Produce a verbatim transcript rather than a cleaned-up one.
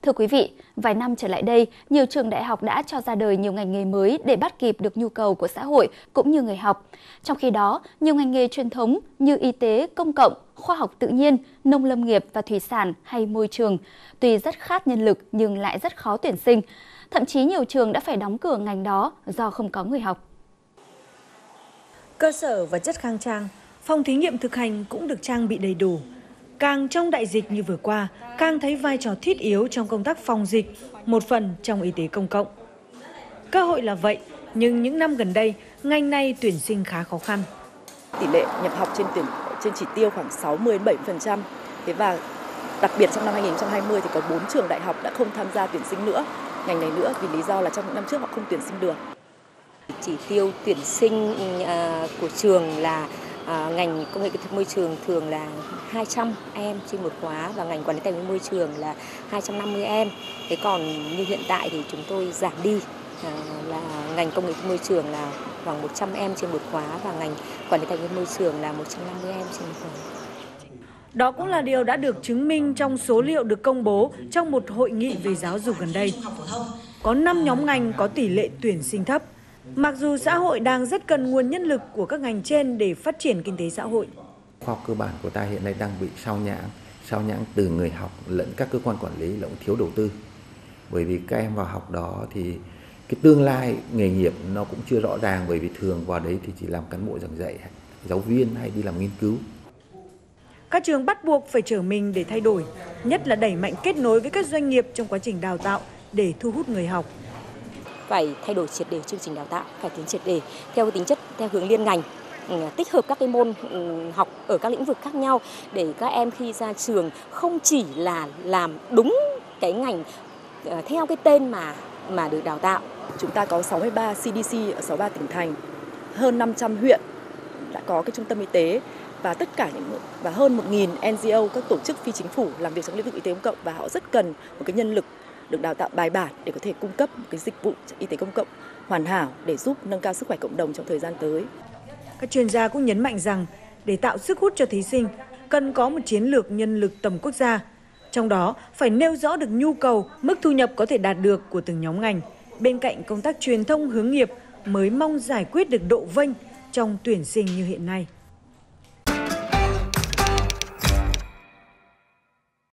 Thưa quý vị, vài năm trở lại đây, nhiều trường đại học đã cho ra đời nhiều ngành nghề mới để bắt kịp được nhu cầu của xã hội cũng như người học. Trong khi đó, nhiều ngành nghề truyền thống như y tế, công cộng, khoa học tự nhiên, nông lâm nghiệp và thủy sản hay môi trường, tuy rất khát nhân lực nhưng lại rất khó tuyển sinh. Thậm chí nhiều trường đã phải đóng cửa ngành đó do không có người học. Cơ sở vật chất khang trang, phòng thí nghiệm thực hành cũng được trang bị đầy đủ. Càng trong đại dịch như vừa qua, càng thấy vai trò thiết yếu trong công tác phòng dịch, một phần trong y tế công cộng. Cơ hội là vậy, nhưng những năm gần đây, ngành này tuyển sinh khá khó khăn. Tỷ lệ nhập học trên tuyển trên chỉ tiêu khoảng sáu mươi đến bảy mươi phần trăm. Thế và đặc biệt trong năm hai nghìn không trăm hai mươi thì có bốn trường đại học đã không tham gia tuyển sinh nữa, ngành này nữa vì lý do là trong những năm trước họ không tuyển sinh được. Chỉ tiêu tuyển sinh của trường là À, ngành công nghệ kỹ thuật môi trường thường là hai trăm em trên một khóa và ngành quản lý tài nguyên môi trường là hai trăm năm mươi em. Thế còn như hiện tại thì chúng tôi giảm đi à, là ngành công nghệ kỹ thuật môi trường là khoảng một trăm em trên một khóa và ngành quản lý tài nguyên môi trường là một trăm năm mươi em trên một khóa. Đó cũng là điều đã được chứng minh trong số liệu được công bố trong một hội nghị về giáo dục gần đây. Có năm nhóm ngành có tỷ lệ tuyển sinh thấp. Mặc dù xã hội đang rất cần nguồn nhân lực của các ngành trên để phát triển kinh tế xã hội. Khoa học cơ bản của ta hiện nay đang bị sao nhãng, sao nhãng từ người học lẫn các cơ quan quản lý lẫn thiếu đầu tư. Bởi vì các em vào học đó thì cái tương lai nghề nghiệp nó cũng chưa rõ ràng, bởi vì thường vào đấy thì chỉ làm cán bộ giảng dạy, giáo viên hay đi làm nghiên cứu. Các trường bắt buộc phải trở mình để thay đổi, nhất là đẩy mạnh kết nối với các doanh nghiệp trong quá trình đào tạo để thu hút người học. Phải thay đổi triệt để chương trình đào tạo, cải tiến triệt để theo tính chất, theo hướng liên ngành, tích hợp các cái môn học ở các lĩnh vực khác nhau để các em khi ra trường không chỉ là làm đúng cái ngành theo cái tên mà mà được đào tạo. Chúng ta có sáu mươi ba xê đê xê ở sáu mươi ba tỉnh thành, hơn năm trăm huyện đã có cái trung tâm y tế và tất cả những và hơn một nghìn en giê ô, các tổ chức phi chính phủ làm việc trong lĩnh vực y tế công cộng, và họ rất cần một cái nhân lực được đào tạo bài bản để có thể cung cấp một cái dịch vụ y tế công cộng hoàn hảo để giúp nâng cao sức khỏe cộng đồng trong thời gian tới. Các chuyên gia cũng nhấn mạnh rằng để tạo sức hút cho thí sinh, cần có một chiến lược nhân lực tầm quốc gia. Trong đó phải nêu rõ được nhu cầu, mức thu nhập có thể đạt được của từng nhóm ngành. Bên cạnh công tác truyền thông hướng nghiệp mới mong giải quyết được độ vênh trong tuyển sinh như hiện nay.